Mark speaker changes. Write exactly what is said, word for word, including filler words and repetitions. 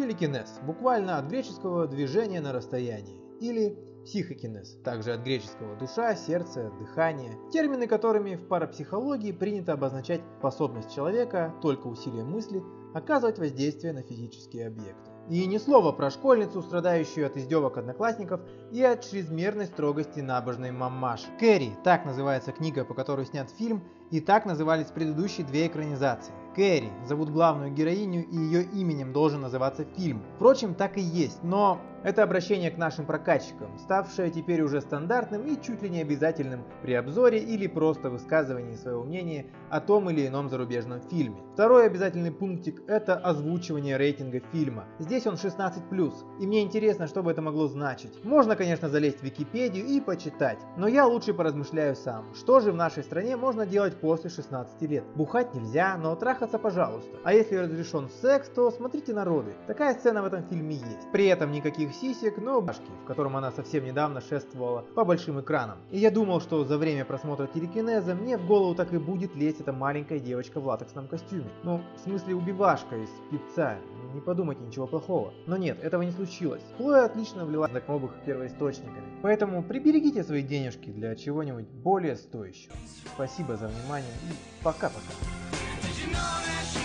Speaker 1: Телекинез, буквально от греческого «движение на расстоянии», или психокинез, также от греческого «душа», «сердце», «дыхание», термины, которыми в парапсихологии принято обозначать способность человека только усилием мысли оказывать воздействие на физические объекты. И ни слова про школьницу, страдающую от издевок одноклассников и от чрезмерной строгости набожной мамаши. «Кэрри» – так называется книга, по которой снят фильм, и так назывались предыдущие две экранизации. Кэрри зовут главную героиню, и ее именем должен называться фильм. Впрочем, так и есть, но это обращение к нашим прокатчикам, ставшее теперь уже стандартным и чуть ли не обязательным при обзоре или просто высказывании своего мнения о том или ином зарубежном фильме. Второй обязательный пунктик – это озвучивание рейтинга фильма. Здесь он шестнадцать плюс, и мне интересно, что бы это могло значить. Можно, конечно, залезть в Википедию и почитать, но я лучше поразмышляю сам, что же в нашей стране можно делать после шестнадцати лет. Бухать нельзя, но трахаться пожалуйста. А если разрешен секс, то смотрите «Народы». Такая сцена в этом фильме есть. При этом никаких сисек, но башки, в котором она совсем недавно шествовала по большим экранам. И я думал, что за время просмотра телекинеза мне в голову так и будет лезть эта маленькая девочка в латексном костюме. Ну, в смысле убивашка из певца. Не подумайте ничего плохого. Но нет, этого не случилось. Хлоя отлично влилась в знакомых первоисточниками. Поэтому приберегите свои денежки для чего-нибудь более стоящего. Спасибо за внимание и пока-пока.